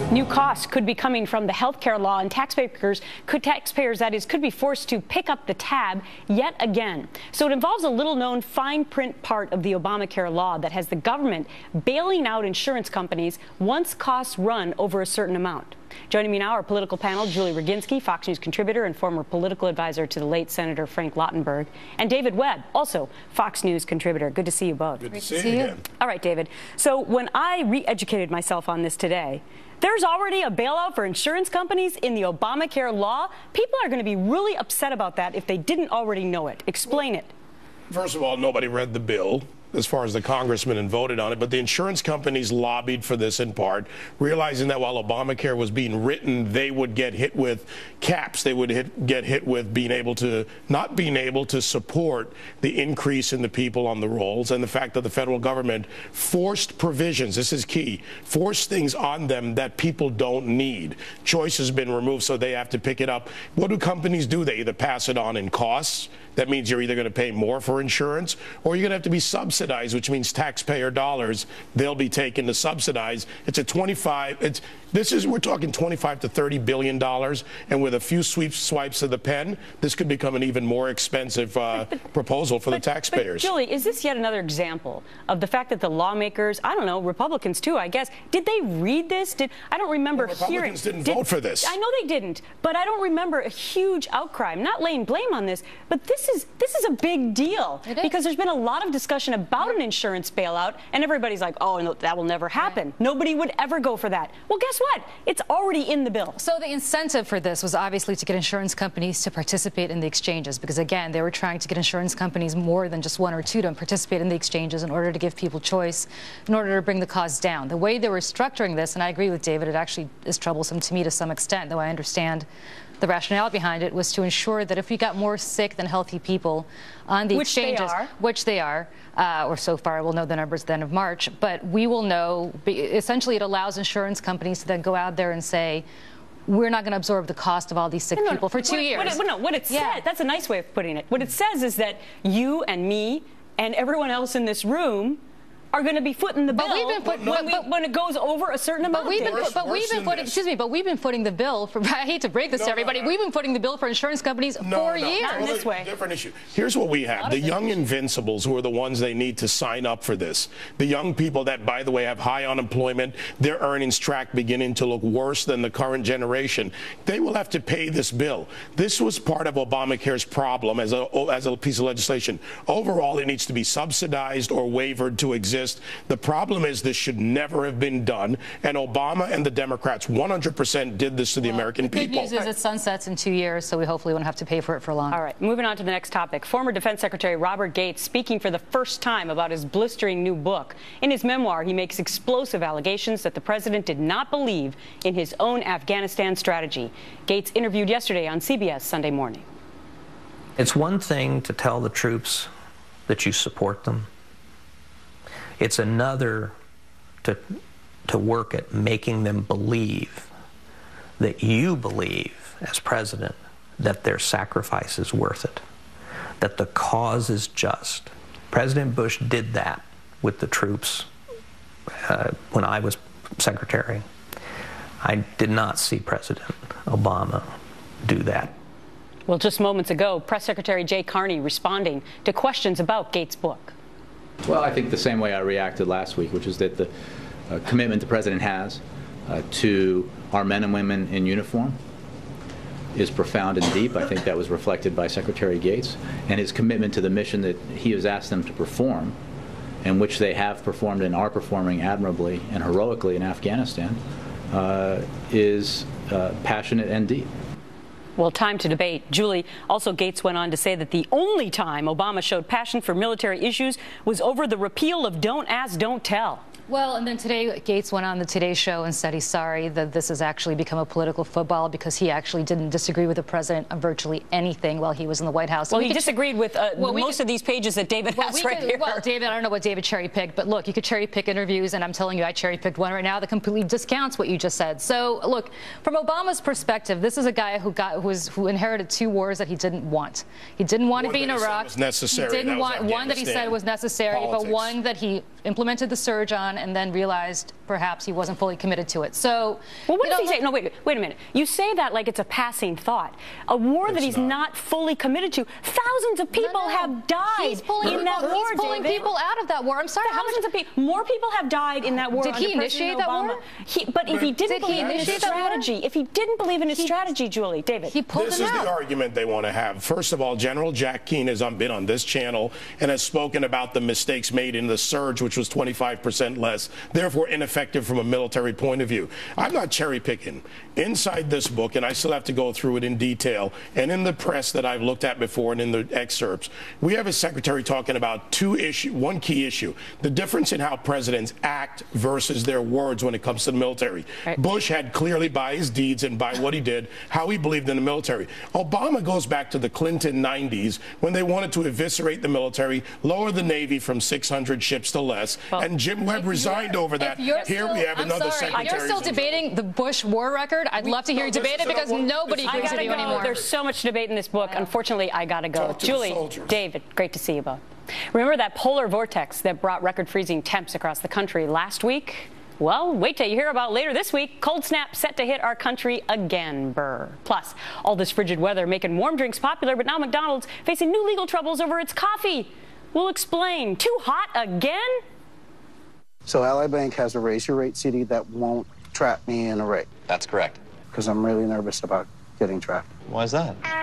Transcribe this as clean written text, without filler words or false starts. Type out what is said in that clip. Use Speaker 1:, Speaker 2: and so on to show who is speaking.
Speaker 1: New costs could be coming from the health care law, and taxpayers could be forced to pick up the tab yet again. So it involves a little-known fine print part of the Obamacare law that has the government bailing out insurance companies once costs run over a certain amount. Joining me now, our political panel, Julie Roginski, Fox News contributor and former political advisor to the late Senator Frank Lautenberg, and David Webb, also Fox News contributor. Good to see you both.
Speaker 2: Good to see you again.
Speaker 1: All right, David. So when I re-educated myself on this today, there's already a bailout for insurance companies in the Obamacare law. People are going to be really upset about that if they didn't already know it. Explain it.
Speaker 2: First of all, nobody read the bill as far as the congressman and voted on it, but the insurance companies lobbied for this in part, realizing that while Obamacare was being written, they would get hit with caps. They would get hit with not being able to support the increase in the people on the rolls, and the fact that the federal government forced provisions, this is key, forced things on them that people don't need. Choice has been removed, so they have to pick it up. What do companies do? They either pass it on in costs. That means you're either going to pay more for insurance, or you're going to have to be subsidized, which means taxpayer dollars they'll be taken to subsidize. It's a we're talking $25 to $30 billion, and with a few swipes of the pen, this could become an even more expensive proposal for the taxpayers.
Speaker 1: But Julie, is this yet another example of the fact that the lawmakers, I don't know, Republicans too, I guess, did they read this? I don't remember hearing.
Speaker 2: Republicans didn't vote for this.
Speaker 1: I know they didn't, but I don't remember a huge outcry. I'm not laying blame on this, but this is a big deal because there's been a lot of discussion about an insurance bailout, and everybody's like, oh, no, that will never happen. Right. Nobody would ever go for that. Well, guess what? It's already in the bill.
Speaker 3: So the incentive for this was obviously to get insurance companies to participate in the exchanges, because again, they were trying to get insurance companies, more than just one or two, to participate in the exchanges in order to give people choice, in order to bring the costs down. The way they were structuring this, and I agree with David, it actually is troublesome to me to some extent, though I understand the rationale behind it, was to ensure that if we got more sick than healthy people on the exchanges, which they are, or so far we'll know the numbers at the end of March, but we will know, essentially it allows insurance companies to then go out there and say, we're not going to absorb the cost of all these sick people for 2 years.
Speaker 1: What it said, that's a nice way of putting it. What it says is that you and me and everyone else in this room are going to be footing the bill when it goes over a certain amount.
Speaker 3: But we've been footing the bill for, I hate to break this to everybody, we've been footing the bill for insurance companies for years.
Speaker 1: Not in this way.
Speaker 2: Different issue. Here's what we have. The young invincibles, who are the ones they need to sign up for this. The young people that, by the way, have high unemployment, their earnings track beginning to look worse than the current generation. They will have to pay this bill. This was part of Obamacare's problem as a piece of legislation. Overall, it needs to be subsidized or waived to exist. The problem is this should never have been done, and Obama and the Democrats 100% did this to the American people.
Speaker 3: The good news is it sunsets in 2 years, so we hopefully won't have to pay for it for long.
Speaker 1: All right, moving on to the next topic. Former Defense Secretary Robert Gates speaking for the first time about his blistering new book. In his memoir, he makes explosive allegations that the president did not believe in his own Afghanistan strategy. Gates interviewed yesterday on CBS Sunday Morning.
Speaker 4: It's one thing to tell the troops that you support them. It's another to work at making them believe that you believe, as president, that their sacrifice is worth it, that the cause is just. President Bush did that with the troops when I was secretary. I did not see President Obama do that.
Speaker 1: Well, just moments ago, Press Secretary Jay Carney responding to questions about Gates' book.
Speaker 5: Well, I think the same way I reacted last week, which is that the commitment the president has to our men and women in uniform is profound and deep. I think that was reflected by Secretary Gates, and his commitment to the mission that he has asked them to perform, and which they have performed and are performing admirably and heroically in Afghanistan, is passionate and deep.
Speaker 1: Well, time to debate. Julie, also Gates went on to say that the only time Obama showed passion for military issues was over the repeal of Don't Ask, Don't Tell.
Speaker 3: Well, and then today Gates went on the Today Show and said he's sorry that this has actually become a political football because he actually didn't disagree with the president on virtually anything while he was in the White House.
Speaker 1: Well, he disagreed with most of these pages that David has right here.
Speaker 3: Well, David, I don't know what David cherry-picked, but look, you could cherry-pick interviews, and I'm telling you, I cherry-picked one right now that completely discounts what you just said. So, look, from Obama's perspective, this is a guy who inherited 2 wars that he didn't want. He didn't want to be in Iraq.
Speaker 2: Was necessary.
Speaker 3: He didn't want one that he said was necessary, but one that he implemented the surge on and then realized perhaps he wasn't fully committed to it. So,
Speaker 1: well, what does he say? No, wait a minute. You say that like it's a passing thought. A war that he's not fully committed to. Thousands of people have died in that war.
Speaker 3: He's pulling people out of that war. I'm sorry.
Speaker 1: Thousands of people. More people have died in that war.
Speaker 3: Did he initiate that war?
Speaker 1: But if he didn't believe in his strategy, Julie, David,
Speaker 3: he pulled him out.
Speaker 2: This is the argument they want to have. First of all, General Jack Keane has been on this channel and has spoken about the mistakes made in the surge, which was 25% less, therefore ineffective from a military point of view. I'm not cherry picking. Inside this book, and I still have to go through it in detail, and in the press that I've looked at before and in the excerpts, we have a secretary talking about one key issue, the difference in how presidents act versus their words when it comes to the military. Right. Bush had clearly, by his deeds and by what he did, how he believed in the military. Obama goes back to the Clinton 90s when they wanted to eviscerate the military, lower the Navy from 600 ships to less, and Jim Webb resigned over that. Here we have another secretary.
Speaker 3: You're still debating the Bush war record? I'd love to hear you debate it because nobody agrees with you anymore.
Speaker 1: There's so much debate in this book. Unfortunately, I gotta go. Julie, David, great to see you both. Remember that polar vortex that brought record-freezing temps across the country last week? Well, wait till you hear about later this week. Cold snap set to hit our country again, Burr. Plus, all this frigid weather making warm drinks popular, but now McDonald's facing new legal troubles over its coffee. We'll explain. Too hot again?
Speaker 6: So Ally Bank has a raise your rate CD that won't trap me in a rate.
Speaker 7: That's correct.
Speaker 6: Because I'm really nervous about getting trapped.
Speaker 7: Why is that?